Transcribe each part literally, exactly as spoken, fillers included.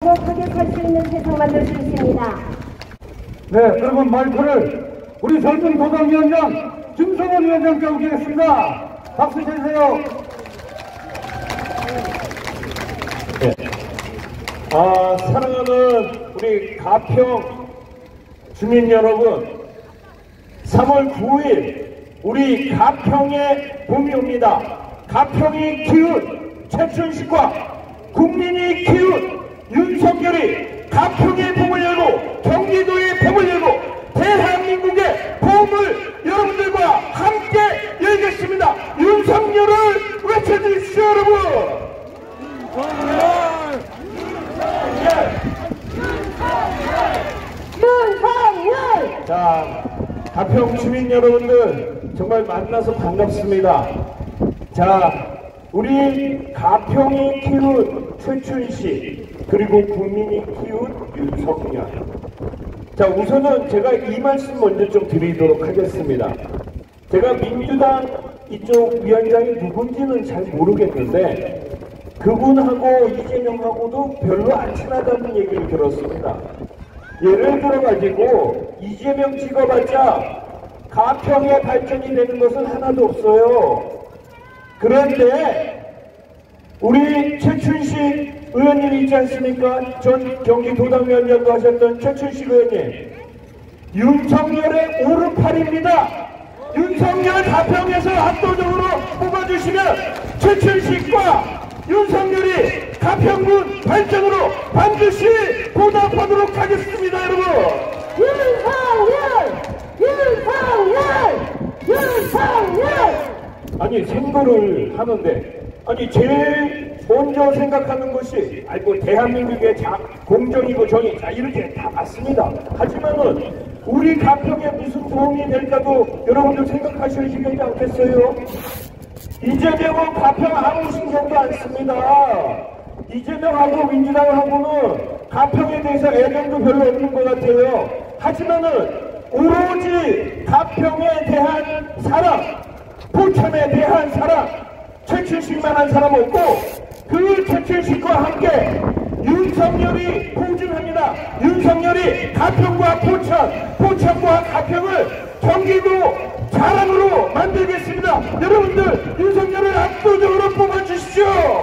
행복하게 살 수 있는 세상 만들 수 있습니다. 네, 그러면 마이크를 우리 젊은 도당위원장 김성원 위원장께 오겠습니다. 박수 쳐주세요. 네. 아, 사랑하는 우리 가평 주민 여러분, 삼월 구일 우리 가평의 봄이 옵니다. 가평이 키운 최춘식과 국민이 키운 윤석열이 가평의 봄을 열고 경기도의 봄을 열고 대한민국의 봄을 여러분들과 함께 열겠습니다. 윤석열을 외쳐주십시오, 여러분. 윤석열! 윤석열! 자, 가평 주민 여러분들 정말 만나서 반갑습니다. 자, 우리 가평이 키운 최춘식 그리고 국민이 키운 윤석열. 자, 우선은 제가 이 말씀 먼저 좀 드리도록 하겠습니다. 제가 민주당 이쪽 위원장이 누군지는 잘 모르겠는데 그분하고 이재명하고도 별로 안 친하다는 얘기를 들었습니다. 예를 들어가지고 이재명 찍어봤자 가평의 발전이 되는 것은 하나도 없어요. 그런데 우리 최춘식 의원님 있지 않습니까? 전 경기도당위원장도 하셨던 최춘식 의원님, 윤석열의 오른팔입니다. 윤석열 가평에서 압도적으로 뽑아주시면 최춘식과 윤석열이 가평군 발전으로 반드시 보답하도록 하겠습니다, 여러분. 윤석열! 윤석열! 윤석열! 아니, 선거를 하는데 아니 제일 먼저 생각하는 것이 아니 뭐 대한민국의 자, 공정이고 정의 자 이렇게 다 맞습니다. 하지만은 우리 가평에 무슨 도움이 될까도 여러분들 생각하셔야지 되지 않겠어요? 이재명은 가평 아무 신경도 안 씁니다. 이재명하고 민주당하고는 가평에 대해서 애정도 별로 없는 것 같아요. 하지만은 오로지 가평에 대한 사랑, 포천에 대한 사랑, 최춘식만한 사람 없고 그 최춘식과 함께 윤석열이 포진합니다. 윤석열이 가평과 포천, 포천과 가평을 경기도 자랑으로 만들겠습니다. 여러분들 윤석열을 압도적으로 뽑아주십시오.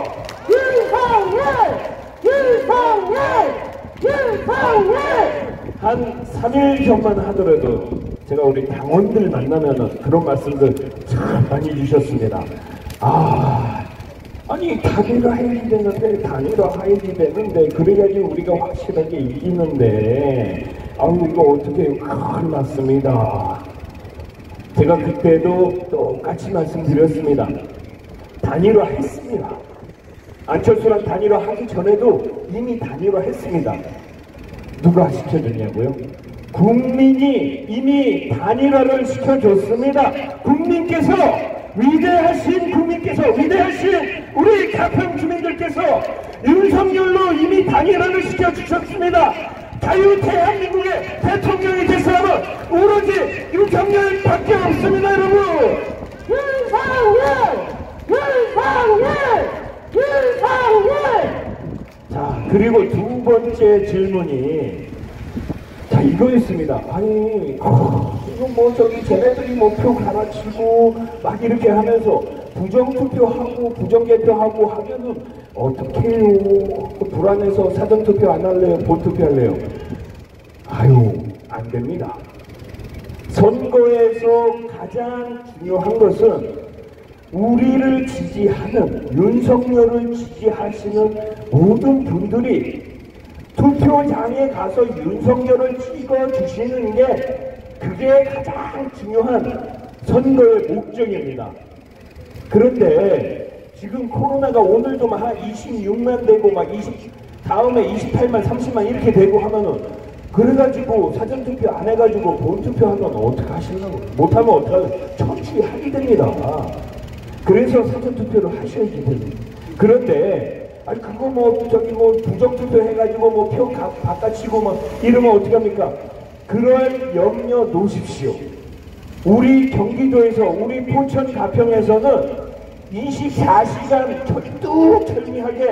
윤석열! 윤석열! 윤석열! 한 삼 일 전만 하더라도 제가 우리 당원들 만나면은 그런 말씀들 참 많이 주셨습니다. 아, 아니 단일화 해야 되는데 단일화 해야 되는데 그래야지 우리가 확실하게 이기는데 아우 이거 어떻게 큰일 났습니다. 제가 그때도 똑같이 말씀드렸습니다. 단일화 했습니다. 안철수랑 단일화 하기 전에도 이미 단일화 했습니다. 누가 시켜줬냐고요? 국민이 이미 단일화를 시켜줬습니다. 국민께서 위대하신 국민께서 위대하신 우리 가평 주민들께서 윤석열로 이미 단일화를 시켜주셨습니다. 자유 대한민국의 대통령이 될 사람은 오로지 윤석열밖에 없습니다, 여러분. 윤석열! 윤석열! 윤석열! 자, 그리고 두 번째 질문이 자 이거였습니다. 아니 어, 지금 뭐 저기 쟤네들이 뭐 표 갈아치고 막 이렇게 하면서 부정투표하고 부정개표하고 하면은 어떡해요? 불안해서 사전투표 안 할래요? 본투표 할래요? 아유 안 됩니다. 선거에서 가장 중요한 것은 우리를 지지하는 윤석열을 지지하시는 모든 분들이 투표장에 가서 윤석열을 찍어주시는 게 그게 가장 중요한 선거의 목적입니다. 그런데 지금 코로나가 오늘도 막 한 이십육만 되고 막 이십, 다음에 이십팔만, 삼십만 이렇게 되고 하면은 그래가지고 사전투표 안 해가지고 본투표 하면 어떡하시려고 못하면 어떡하려고 처치하게 됩니다. 그래서 사전투표를 하셔야지 됩니다. 그런데 아니 그거 뭐 저기 뭐 부정투표 해가지고 뭐 표 바꿔치고 막 이러면 어떡합니까? 그럴 염려 놓으십시오. 우리 경기도에서 우리 포천 가평에서는 이십사 시간 철두철미하게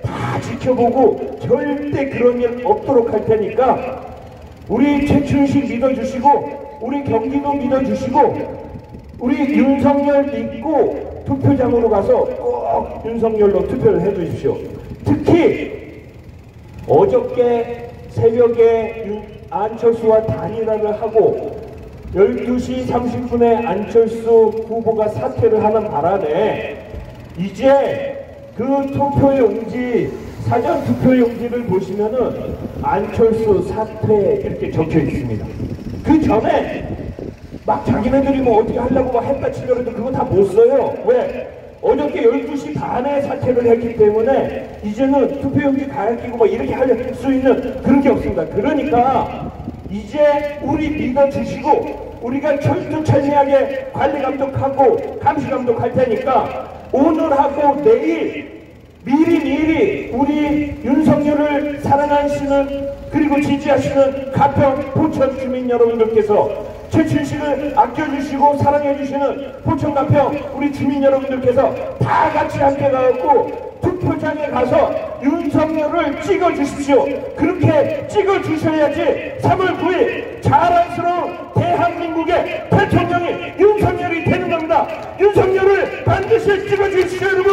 다 지켜보고 절대 그런 일 없도록 할 테니까 우리 최춘식 믿어주시고 우리 경기도 믿어주시고 우리 윤석열 믿고 투표장으로 가서 꼭 윤석열로 투표를 해주십시오. 특히 어저께 새벽에 윤, 안철수와 단일화를 하고 열두 시 삼십 분에 안철수 후보가 사퇴를 하는 바람에 이제 그 투표용지, 사전 투표용지를 보시면은 안철수 사퇴 이렇게 적혀 있습니다. 그 전에 막 자기네들이 뭐 어떻게 하려고 막 했다 치더라도 그거 다 못 써요. 왜? 어저께 열두 시 반에 사퇴를 했기 때문에 이제는 투표용지 갈아끼고 뭐 이렇게 할 수 있는 그런 게 없습니다. 그러니까 이제 우리 믿어주시고 우리가 철두철미하게 관리 감독하고 감시 감독할 테니까 오늘하고 내일 미리 미리 우리 윤석열을 사랑하시는 그리고 지지하시는 가평 포천 주민 여러분들께서 최춘식을 아껴주시고 사랑해주시는 포천 가평 우리 주민 여러분들께서 다 같이 함께 가갖고 투표장에 가서 윤석열을 찍어주십시오. 그렇게 찍어주셔야지 삼월 구일 자랑스러운 대한민국의 대통령이 윤석열이 되는 겁니다. 윤석열을 반드시 찍어주십시오 여러분.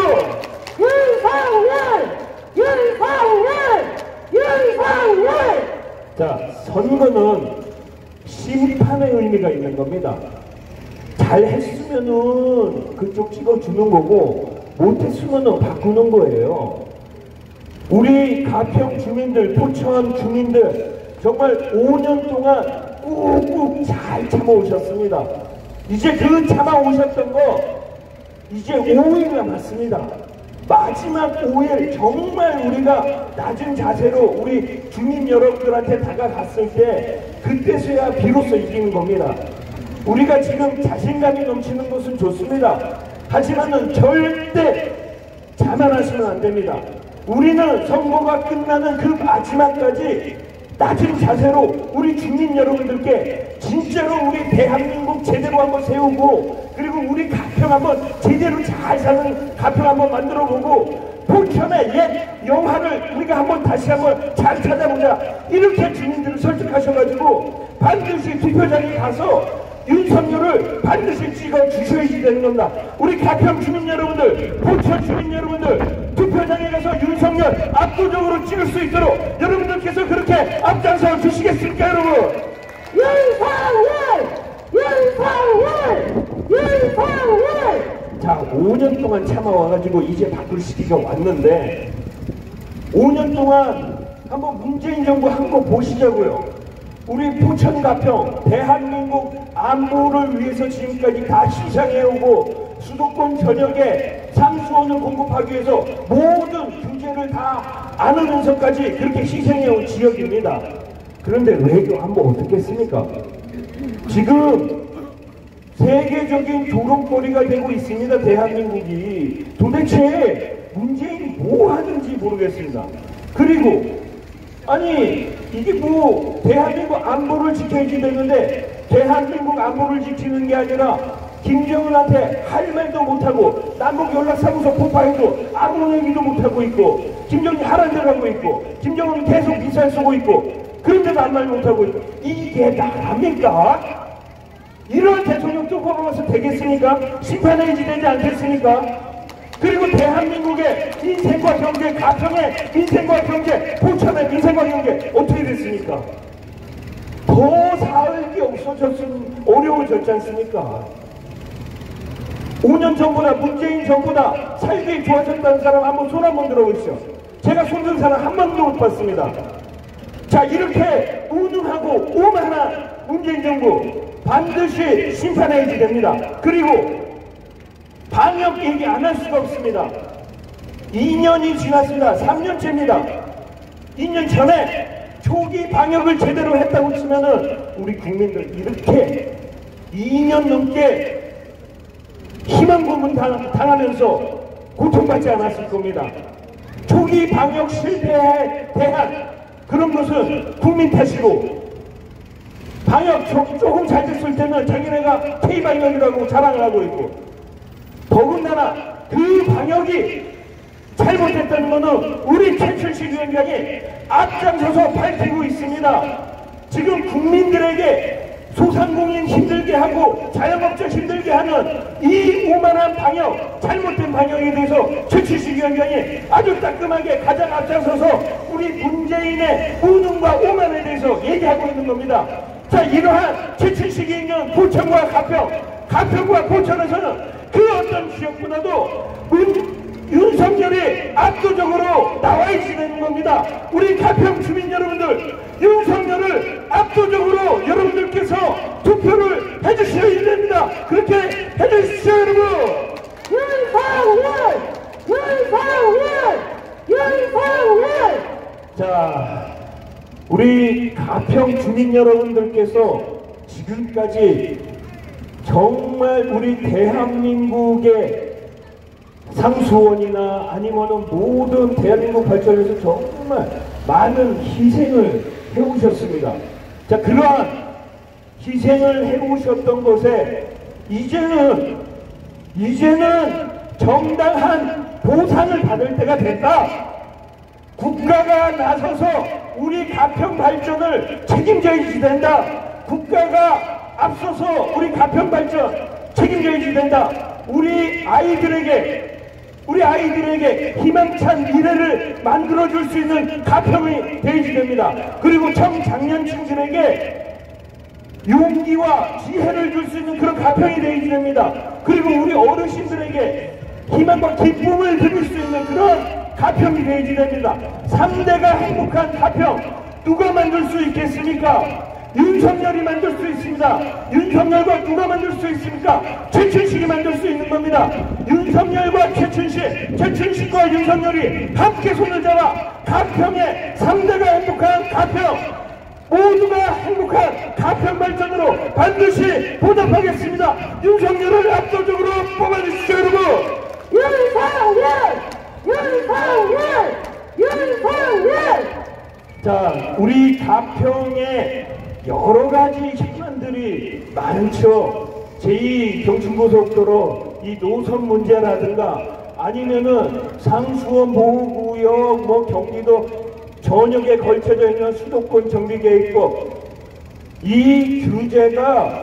윤석열! 윤석열! 윤석열! 자, 선거는 심판의 의미가 있는 겁니다. 잘 했으면은 그쪽 찍어주는 거고 못했으면은 바꾸는 거예요. 우리 가평 주민들, 포천 주민들 정말 오 년 동안 꾹꾹 잘 참아오셨습니다. 이제 그 참아오셨던 거 이제 오 일 남았습니다. 마지막 오 일 정말 우리가 낮은 자세로 우리 주민 여러분들한테 다가갔을 때 그때서야 비로소 이기는 겁니다. 우리가 지금 자신감이 넘치는 것은 좋습니다. 하지만은 절대 자만하시면 안 됩니다. 우리는 선거가 끝나는 그 마지막까지 낮은 자세로 우리 주민 여러분들께 진짜로 우리 대한민국 제대로 한번 세우고 그리고 우리 가평 한번 제대로 잘 사는 가평 한번 만들어보고 포천의 옛 영화를 우리가 한번 다시 한번 잘 찾아보자 이렇게 주민들을 설득하셔가지고 반드시 투표장에 가서 윤석열을 반드시 찍어 주셔야 되는 겁니다. 우리 가평 주민 여러분들, 포천 주민 여러분들 투표장에 가서 윤석열 압도적으로 찍을 수 있도록 여러분들께서 그렇게 앞장서 주시겠습니까 여러분? 윤석열! 윤석열! 윤석열! 자, 오 년 동안 참아와가지고 이제 바꿀 시기가 왔는데 오 년 동안 한번 문재인 정부 한 거 보시자고요. 우리 포천 가평 대한민국 안보를 위해서 지금까지 다 희생해오고 수도권 전역에 상수원을 공급하기 위해서 모든 규제를 다 안으면서까지 그렇게 희생해온 지역입니다. 그런데 외교 안보 어떻겠습니까? 지금 세계적인 조롱거리가 되고 있습니다. 대한민국이 도대체 문재인이 뭐 하는지 모르겠습니다. 그리고 아니 이게 뭐 대한민국 안보를 지켜야지 되는데 대한민국 안보를 지키는 게 아니라 김정은한테 할 말도 못하고 남북 연락사무소 폭파해도 아무 얘기도 못하고 있고 김정은이 하라는 대로 하고 있고 김정은은 계속 미사일 쏘고 있고 그런데도 아무 말 못하고 있고 이게 나랍니까? 이런 대통령 또 뽑아서 되겠습니까? 심판의 의지 되지 않겠습니까? 그리고 대한민국의 인생과 경제, 가평의 인생과 경제, 포천의 인생과 경제 어떻게 됐습니까? 더 사을 게 없어졌으면 어려워졌지 않습니까? 오 년 전보다 문재인 전보다 살기 좋아졌다는 사람 한번 손 한번 들어보시죠. 제가 손든 사람 한 번도 못 봤습니다. 자, 이렇게 무능하고 오만한 문재인 정부 반드시 심판해야지 됩니다. 그리고 방역 얘기 안 할 수가 없습니다. 이 년이 지났습니다. 삼 년째입니다. 이 년 전에 초기 방역을 제대로 했다고 치면은 우리 국민들 이렇게 이 년 넘게 희망 고문 당하면서 고통받지 않았을 겁니다. 초기 방역 실패에 대한 그런 것은 국민 탓이고 방역 조금 잘 됐을 때는 자기네가 K방역이라고 자랑을 하고 있고 더군다나 그 방역이 잘못했다는 것은 우리 최춘식 위원장이 앞장서서 밝히고 있습니다. 지금 국민들에게 소상공인 힘들게 하고 자영업자 힘들게 하는 이 오만한 방역, 잘못된 방역에 대해서 최춘식 위원장이 아주 따끔하게 가장 앞장서서 우리 문재인의 무능과 오만에 대해서 얘기하고 있는 겁니다. 자, 이러한 최춘식이 있는 포천과 가평, 가평과 포천에서는 그 어떤 지역보다도 문, 윤석열이 압도적으로 나와 있는 겁니다. 우리 가평 주민 여러분들, 윤석열을 압도적으로 여러분들께서 투표를 해주셔야 됩니다. 그렇게 해주십시오, 여러분. 윤석열! 윤석열! 윤석열! 자, 우리 가평 주민 여러분들께서 지금까지 정말 우리 대한민국의 상수원이나 아니면은 모든 대한민국 발전에서 정말 많은 희생을 해오셨습니다. 자, 그러한 희생을 해오셨던 것에 이제는 이제는 정당한 보상을 받을 때가 됐다. 국가가 나서서 우리 가평 발전을 책임져야지 된다. 국가가 앞서서 우리 가평 발전 책임져야지 된다. 우리 아이들에게 우리 아이들에게 희망찬 미래를 만들어줄 수 있는 가평이 되어야지 됩니다. 그리고 청장년층들에게 용기와 지혜를 줄 수 있는 그런 가평이 되어야지 됩니다. 그리고 우리 어르신들에게 희망과 기쁨을 드릴 수 있는 그런 가평이 되어야지 됩니다. 삼 대가 행복한 가평 누가 만들 수 있겠습니까? 윤석열이 만들 수 있습니다. 윤석열과 누가 만들 수 있습니까? 최춘식이 만들 수 있는 겁니다. 윤석열과 최춘식, 최춘식과 윤석열이 함께 손을 잡아 가평의 삼 대가 행복한 가평, 모두가 행복한 가평 발전으로 반드시 보답하겠습니다. 윤석열을 압도적으로 뽑아주시죠, 여러분. 윤석열! 윤석열! 윤석열! 자, 우리 가평에 여러 가지 현안들이 많죠. 제이 경춘고속도로 이 노선 문제라든가 아니면은 상수원 보호구역, 뭐 경기도 전역에 걸쳐져 있는 수도권 정비계획법, 이 규제가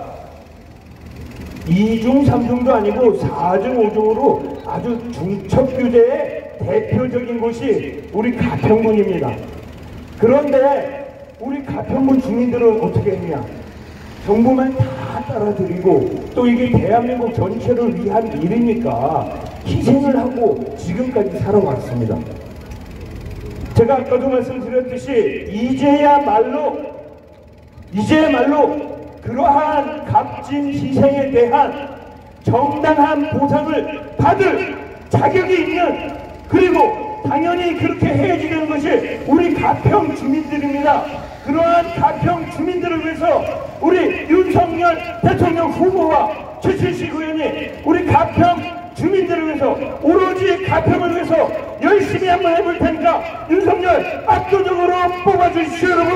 이 중 삼 중도 아니고 사 중 오 중으로 아주 중첩 규제의 대표적인 곳이 우리 가평군입니다. 그런데 우리 가평군 주민들은 어떻게 했냐? 정부만 다 따라드리고 또 이게 대한민국 전체를 위한 일이니까 희생을 하고 지금까지 살아왔습니다. 제가 아까도 말씀드렸듯이 이제야말로 이제야말로 그러한 값진 희생에 대한 정당한 보상을 받을 자격이 있는, 그리고 당연히 그렇게 해야지 되는 것이 우리 가평 주민들입니다. 그러한 가평 주민들을 위해서 우리 윤석열 대통령 후보와 최춘식 의원이 우리 가평 주민들을 위해서, 오로지 가평을 위해서 열심히 한번 해볼 테니까 윤석열 압도적으로 뽑아주십시오, 여러분.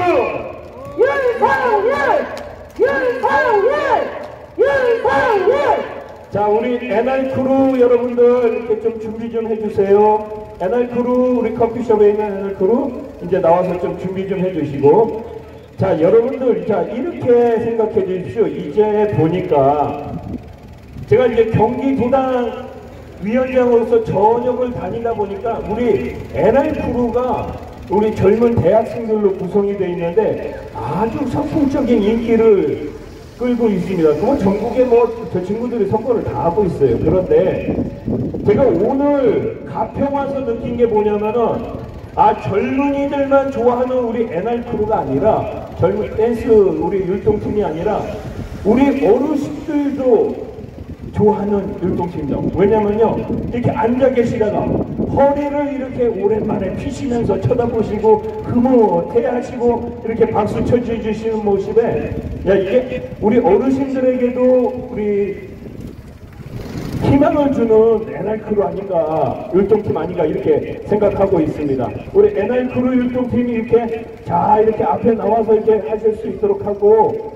윤석열! 윤석열! 윤석열! 자, 우리 엔알크루 여러분들 이렇게 좀 준비 좀 해주세요. 엔알크루, 우리 커피숍에 있는 엔알크루 이제 나와서 좀 준비 좀 해주시고. 자, 여러분들, 자, 이렇게 생각해 주십시오. 이제 보니까 제가 이제 경기도당 위원장으로서 전역을 다니다 보니까 우리 엔알크루가 우리 젊은 대학생들로 구성이 되어 있는데 아주 선풍적인 인기를 끌고 있습니다. 그건 전국에 뭐 저 친구들이 선거를 다 하고 있어요. 그런데 제가 오늘 가평 와서 느낀 게 뭐냐면은, 아, 젊은이들만 좋아하는 우리 엔알크루가 아니라, 젊은 댄스 우리 율동팀이 아니라 우리 어르신들도 좋아하는 율동팀이죠. 왜냐면요, 이렇게 앉아 계시다가 허리를 이렇게 오랜만에 피시면서 쳐다보시고 흐뭇해하시고 이렇게 박수 쳐주시는 모습에, 야, 이게 우리 어르신들에게도 우리 희망을 주는 엔알크루 아닌가, 율동팀 아닌가 이렇게 생각하고 있습니다. 우리 엔알크루 율동팀이 이렇게 자 이렇게 앞에 나와서 이렇게 하실 수 있도록 하고,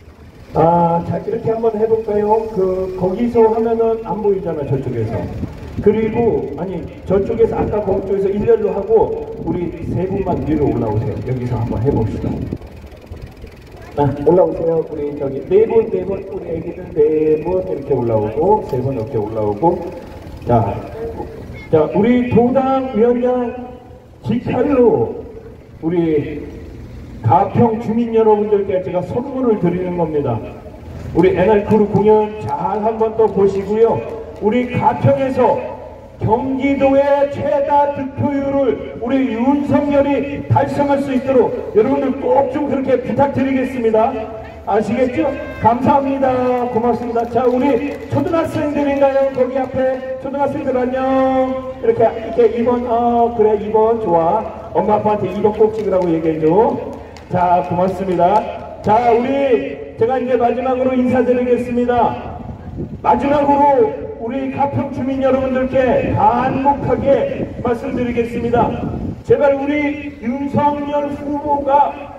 아, 자, 이렇게 한번 해볼까요? 그, 거기서 하면은 안 보이잖아, 저쪽에서. 그리고 아니 저쪽에서 아까 거기 쪽에서 일렬로 하고 우리 세 분만 위로 올라오세요. 여기서 한번 해봅시다. 아, 올라오세요. 우리 저기 네 분, 네 분, 우리 애기들 네 분 이렇게 올라오고 세 분 이렇게 올라오고 자, 자 우리 도당 위원장 직할로 우리 가평 주민 여러분들께 제가 선물을 드리는 겁니다. 우리 에날크루 공연 잘 한번 또 보시고요. 우리 가평에서 경기도의 최다 득표율을 우리 윤석열이 달성할 수 있도록 여러분들 꼭 좀 그렇게 부탁드리겠습니다. 아시겠죠? 감사합니다. 고맙습니다. 자, 우리 초등학생들인가요? 거기 앞에 초등학생들 안녕. 이렇게 이렇게 이 번 어 그래 이 번 좋아. 엄마 아빠한테 이 번 꼭 찍으라고 얘기해줘. 자, 고맙습니다. 자, 우리 제가 이제 마지막으로 인사드리겠습니다. 마지막으로 우리 가평 주민 여러분들께 간곡하게 말씀드리겠습니다. 제발 우리 윤석열 후보가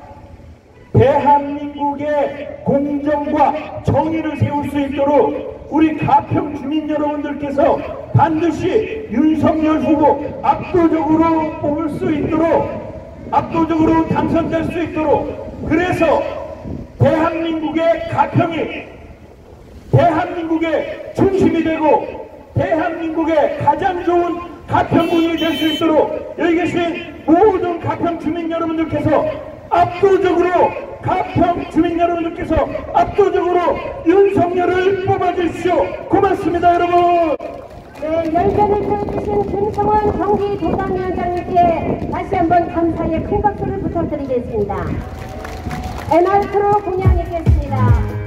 대한민국의 공정과 정의를 세울 수 있도록 우리 가평 주민 여러분들께서 반드시 윤석열 후보 압도적으로 뽑을 수 있도록 압도적으로 당선될 수 있도록 그래서 대한민국의 가평이 대한민국의 중심이 되고 대한민국의 가장 좋은 가평군이 될 수 있도록 여기 계신 모든 가평 주민 여러분들께서 압도적으로 가평 주민 여러분들께서 압도적으로 윤석열을 뽑아주십시오. 고맙습니다, 여러분. 네, 열전을 펴주신 김성원 경기도당위원장님께 다시 한번 감사의 큰 박수를 부탁드리겠습니다. 에날크루 공연 있겠습니다.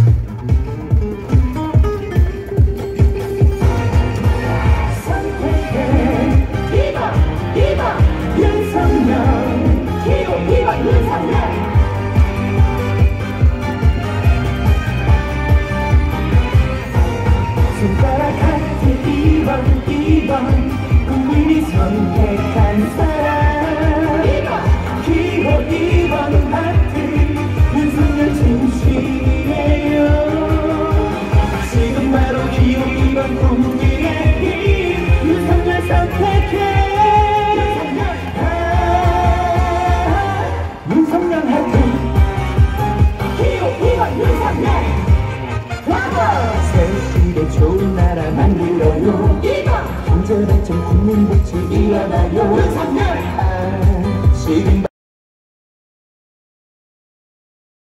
손가락 하트 이 번 이 번 국민이 선택한 사람 기호 이 번 하트 윤석열 진심이에요. 지금 바로 기호 이 번 국민의 힘 윤석열 선택해 윤석열 하트 기호 이 번 윤석열 새시대 좋은 나라 만들어요. 경제발전 국민복지 일어나요. 아, 지금